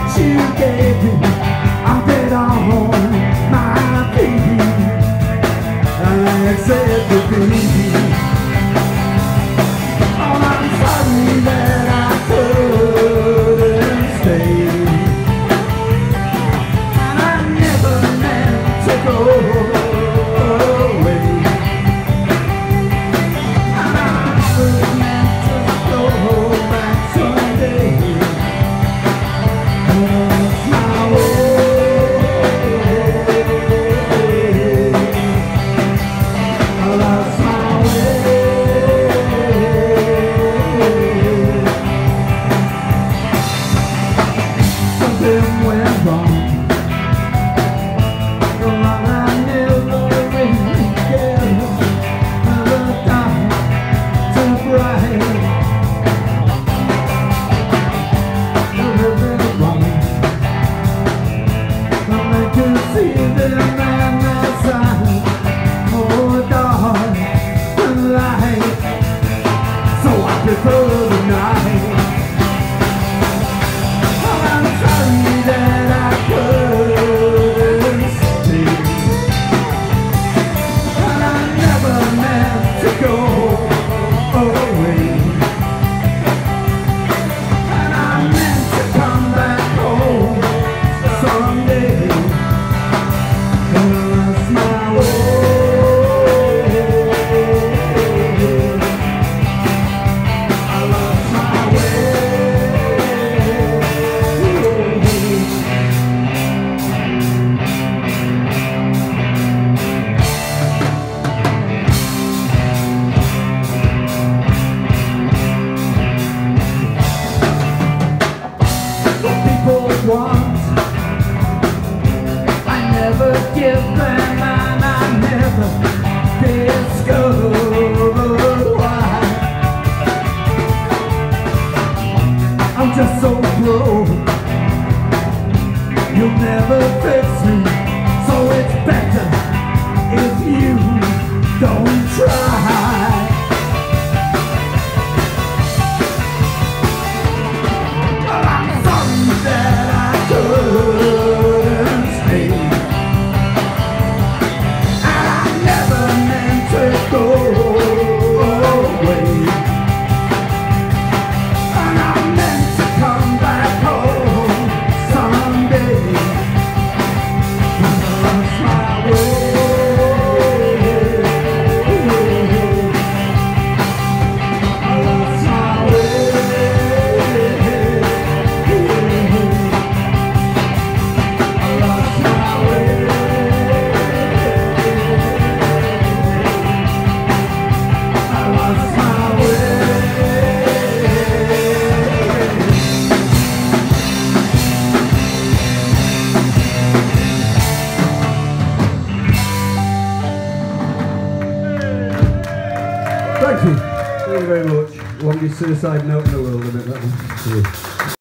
that you gave me, I'm dead on my feet. I said to be. Oh, I'm sorry that I couldn't stay, and I never meant to go away, and I never meant to go back someday. That's my way. That's my way. Something went wrong. I never really cared. The dark too bright. Everything wrong. I could see the man outside, more dark than light. So I prefer the night. I'm sorry that I couldn't stay, and I never meant to go away, and I meant to come back home someday. That's my way. That's my way. Want, I never give them, and I never discover why. I'm just so broke, you'll never fix me, so it's better if you don't try. I'm sorry that I couldn't stay, and I never meant to go away, and I meant to come back home someday. That's my way. That's my way. Thank you. Thank you very much. Longest suicide note in the world, I bet that one.